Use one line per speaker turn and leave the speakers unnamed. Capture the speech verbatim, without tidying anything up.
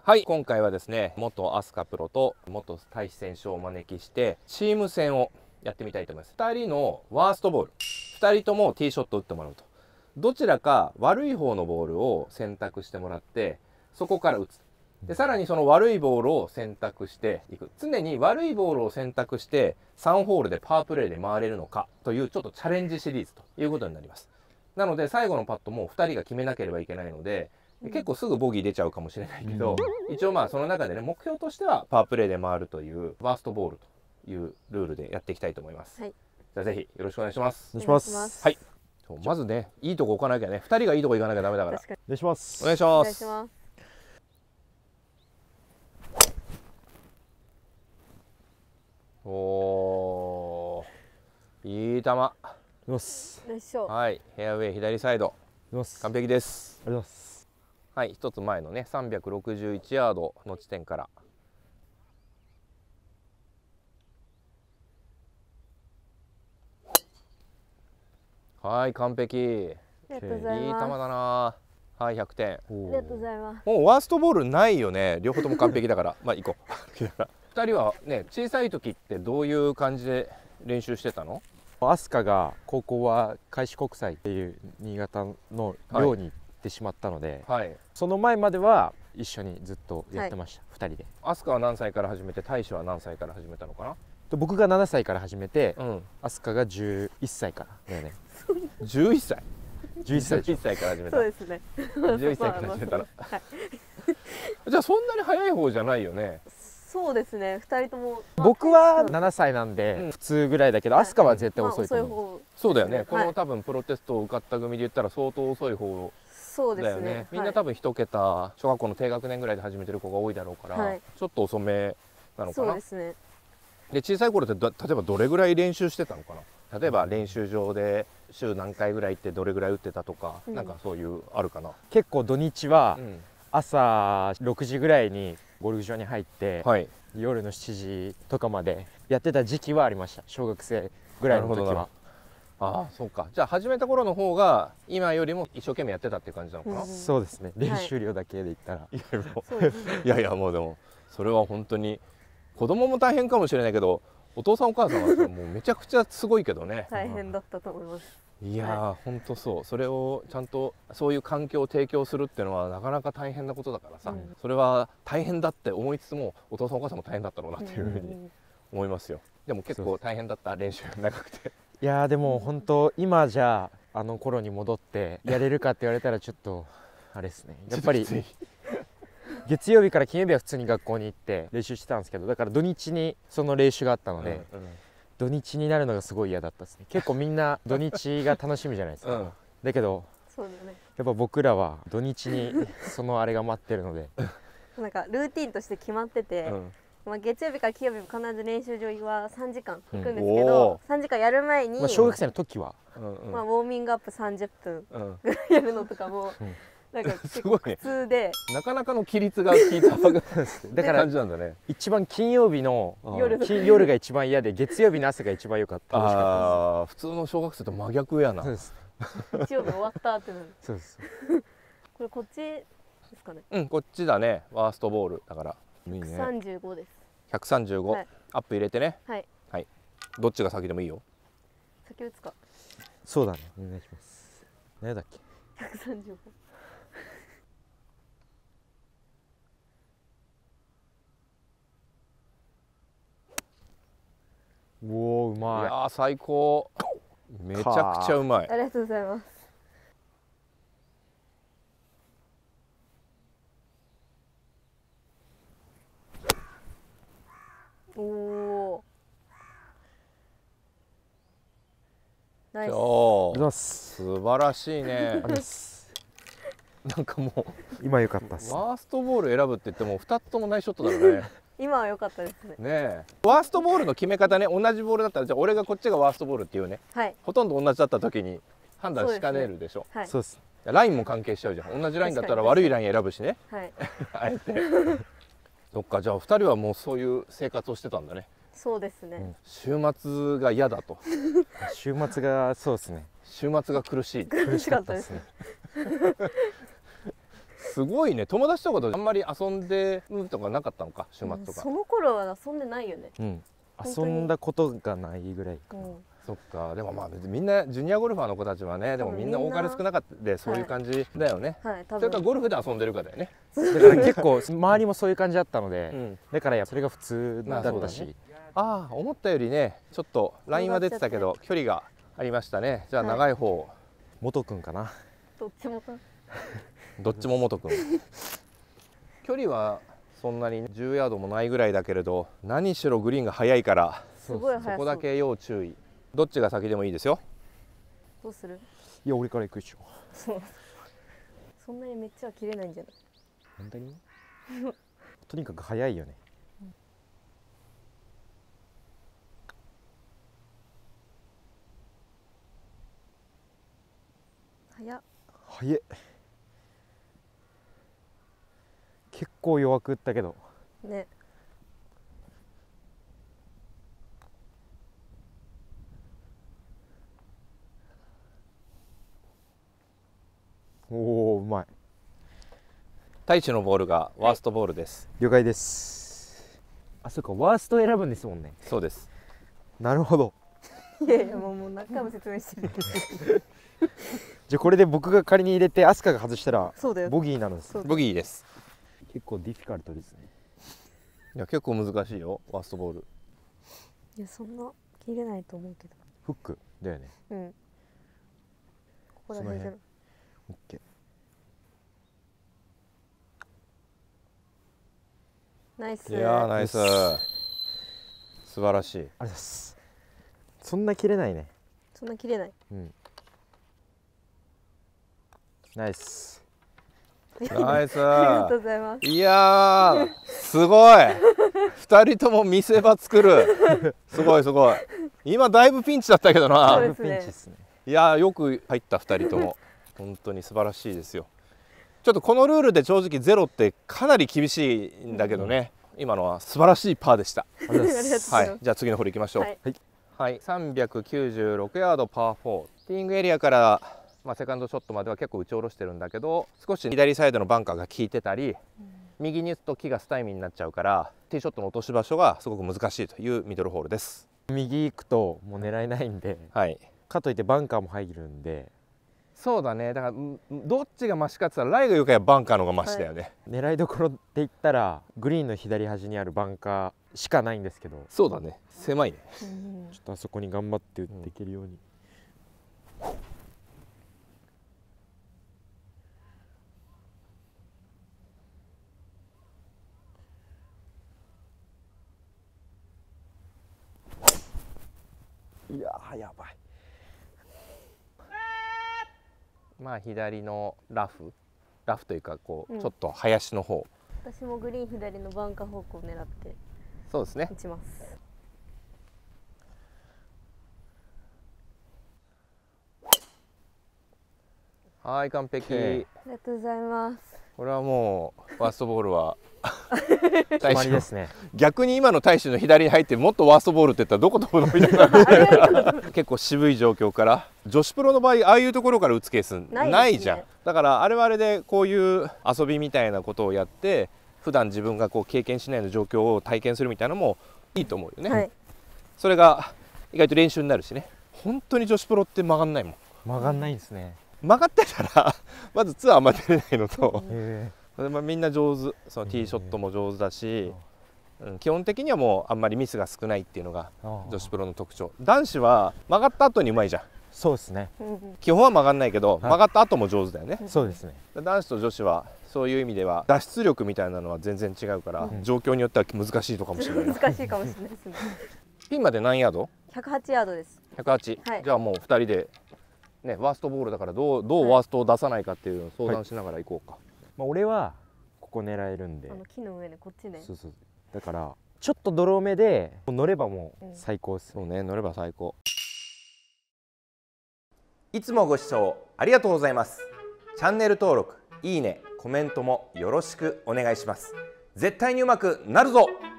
はい、今回はですね、元飛鳥プロと元太子選手をお招きしてチーム戦をやってみたいと思います。ふたりのワーストボール、ふたりともティーショット打ってもらうと。どちらか悪い方のボールを選択してもらって、そこから打つ。でさらにその悪いボールを選択していく。常に悪いボールを選択してさんホールでパワープレーで回れるのかというちょっとチャレンジシリーズということになります。なので最後のパットもふたりが決めなければいけないので、結構すぐボギー出ちゃうかもしれないけど、うん、一応まあその中でね、目標としてはパワープレーで回るというワーストボールというルールでやっていきたいと思います。はい、じゃあぜひよろしくお願いします。
お願いします。
はい。まずね、いいとこ置かなきゃね、ふたりがいいとこ行かなきゃダメだから。
お願いします。
お願いします。おー、いい球。
は
い、フェアウェイ左サイド。完璧です。
ありがとうございます。
はい、一つ前のね、さんびゃくろくじゅういちヤードの地点から。はい、完璧。いい球だな。はい、ひゃくてん。あ
りがとうございます。
もうワーストボールないよね。両方とも完璧だから、まあ、行こう。ふたりはね、小さい時ってどういう感じで練習してたの？
飛鳥が高校は開志国際っていう新潟の寮に行ってしまったので、はい、その前までは一緒にずっとやってました、はい、ふたりで。
飛鳥は何歳から始めて、大志は何歳から始めたのかな？
僕がななさいから始めて、うん、飛鳥がじゅういっさいからだよね。
じゅういっさい
じゅういっさい
じゅういっさいから始めた。
そうですね。
じゅういっさいから始めたら。じゃあそんなに早い方じゃないよね。
そうですね。ふたりとも。
僕はななさいなんで普通ぐらいだけど、飛鳥は絶対遅いと思う。
そうだよね。この多分プロテストを受かった組で言ったら相当遅い方だよね。みんな多分一桁、小学校の低学年ぐらいで始めてる子が多いだろうから、ちょっと遅めなのかな。
そうですね。
で小さい頃って例えばどれぐらい練習してたのかな？例えば練習場で週何回ぐらい行ってどれぐらい打ってたとか、うん、なんかそういうあるかな？
結構土日は朝ろくじぐらいにゴルフ場に入って、はい、夜のしちじとかまでやってた時期はありました。小学生ぐらいの時は。
ああ、そうか。じゃあ始めた頃の方が今よりも一生懸命やってたっていう感じなのかな？
うん、そうですね。練習量だけで言ったら、はい、
いやいやもうでもそれは本当に子供も大変かもしれないけど、お父さんお母さんはもうめちゃくちゃすごいけどね。
大変だったと思います。
いやー、本当そう。それをちゃんとそういう環境を提供するっていうのはなかなか大変なことだからさ、うん、それは大変だって思いつつもお父さんお母さんも大変だったろうなっていうふうに思いますよ。でも結構大変だった、練習長くて。
いやーでも本当今じゃああの頃に戻ってやれるかって言われたらちょっとあれですね。やっぱり月曜日から金曜日は普通に学校に行って練習してたんですけど、だから土日にその練習があったので、うんうん、土日になるのがすごい嫌だったですね。結構みんな土日が楽しみじゃないですか、うん、だけど
そうだね、
やっぱ僕らは土日にそのあれが待ってるので
なんかルーティンとして決まってて、うん、まあ月曜日から金曜日も必ず練習場はさんじかん行くんですけど、うん、さんじかんやる前に、まあ
小学生の時は、
うんうん、まあウォーミングアップさんじゅっぷんぐらいやるのとかも、うんなんか結構苦痛で、ね、
なかなかの規律が効いただから感じなんだね。
一番金曜日の夜, 夜が一番嫌で、月曜日の朝が一番良かった。
ああ、普通の小学生と真逆やな。
そうです。日曜日終わったってなる。
そうです。
これこっちですかね。
うん、こっちだね。ワーストボールだから。
ひゃくさんじゅうごです。
ひゃくさんじゅうご、はい、アップ入れてね。
はい。
はい。どっちが先でもいいよ。
先打つか。
そうだね。お願いします。何だっけ。
ひゃくさんじゅうご。
おお、うまい。
いやー最高。めちゃくちゃうまい。
ありがとうございます。おお。ナイ
ス。
素晴らしいね。なんかもう
今良かったっす。
ワーストボール選ぶって言ってもふたつともナイスショットだよね。
今は良かったですね。ね
え、ワーストボールの決め方ね、同じボールだったらじゃあ俺がこっちがワーストボールっていうね、はい、ほとんど同じだった時に判断しかねるでしょ。
そうです。
ラインも関係しちゃうじゃん。同じラインだったら悪いライン選ぶしね。はい。あえて。そっか、じゃあふたりはもうそういう生活をしてたんだね。
そうですね。うん、
週末が嫌だと。
週末がそうですね。
週末が苦しい。
苦しかったですね。
すごいね。友達とかとあんまり遊んでるとかなかったのか、週末とか、うん、
その頃は遊んでないよね。
うん、遊んだことがないぐらいかな、うん、
そっか。でもまあ別にみんなジュニアゴルファーの子たちはね、でもみんな多かれ少なかったでそういう感じだよね、はいはい、多分それからゴルフで遊んでるかだよね。
だから結構周りもそういう感じだったので、うん、だからやっぱそれが普通だったし、ね、
ああ思ったよりねちょっとラインは出てたけど距離がありましたね。じゃあ長い方、はい、
元くんかな。
どっちも
どっちも元くん距離はそんなにじゅうヤードもないぐらいだけれど、何しろグリーンが速いから
すごい速そう。
そこだけ要注意。どっちが先でもいいですよ。
どうする？
いや俺から行くでしょ。
そうそんなにめっちゃ切れないんじゃない？
本当にとにかく速いよね、うん、
速っ
速っ。結構弱く打ったけど
ね。
おおうまい。
太一のボールがワーストボールです、
はい、了解です。あ、そうか、ワースト選ぶんですもんね。
そうです。
なるほど。
いやいやもうもう何回も説明してる
じゃあこれで僕が仮に入れてアスカが外したら
そうだよ、
ボギーなのです。
ボギーです。
結構ディフィカルトですね。
いや結構難しいよワーストボール。
いやそんな切れないと思うけど。
フックだよね。
うん。ここら辺じゃない。
オッケー。
ナイス。
いやーナイス。素晴らしい。ありがとう
ございます。そんな切れないね。
そんな切れない。
うん。ナイス。
ナイス。
ありがとうございます。
いやーすごい。二人とも見せ場作る。すごいすごい。今だいぶピンチだったけどな。
そうですね。
ピンチですね。
いやーよく入った二人とも。本当に素晴らしいですよ。ちょっとこのルールで正直ゼロってかなり厳しいんだけどね、うん、今のは素晴らしいパーでした。
ありがとうございます。
はい、じゃあ次のホール行きましょう。はい、はい、さんびゃくきゅうじゅうろくヤードパーフォー。ティーイングエリアから、まあ、セカンドショットまでは結構打ち下ろしてるんだけど、少し左サイドのバンカーが効いてたり、うん、右に打つと木がスタイミーになっちゃうからティーショットの落とし場所がすごく難しいというミドルホールです。
右行くともう狙えないんで、はい、かといってバンカーも入るんで。
そうだね。だからどっちがマシかって言ったらライがよくやバンカーの方がマシだよね、
はい、狙いどころって言ったらグリーンの左端にあるバンカーしかないんですけど。
そうだね、狭いね。
ちょっとあそこに頑張って打っていけるように、うん、いやーやばい。
まあ左のラフラフというかこう、うん、ちょっと林の方。
私もグリーン左のバンカー方向を狙って
そうですね
打ちます。
はい完璧。あ
りがとうございます。
これはもうファーストボールは
決まりですね。
逆に今の大使の左に入ってもっとワーストボールって言ったらどこ飛ぶのみたいな結構渋い状況から女子プロの場合ああいうところから打つケースないじゃん、ね、だからあれはあれでこういう遊びみたいなことをやって普段自分がこう経験しないような状況を体験するみたいなのもいいと思うよね、はい、それが意外と練習になるしね。本当に女子プロって曲がんないもん。
曲がんないんですね。
曲がってたらまずツアーあんま出れないのとまあみんな上手、そのティーショットも上手だし、うん、基本的にはもうあんまりミスが少ないっていうのが女子プロの特徴。男子は曲がった後にうまいじゃん。
そうですね。
基本は曲がんないけど、はい、曲がった後も上手だよね。
そうですね。
男子と女子はそういう意味では脱出力みたいなのは全然違うから、うん、状況によっては難しいのかもしれない。
難しいかもしれないですね。
ピンまで何ヤード？
ひゃくはちヤードです。
ひゃくはち、はい、じゃあもうふたりでね、ワーストボールだからどうどうワーストを出さないかっていうのを相談しながら行こうか。はい、
まあ俺はここ狙えるんで。
あの木の上ね、こっちね。
そうそう。だからちょっと泥目で乗ればもう最高です、
ね。うん、そうね、乗れば最高。いつもご視聴ありがとうございます。チャンネル登録、いいね、コメントもよろしくお願いします。絶対にうまくなるぞ。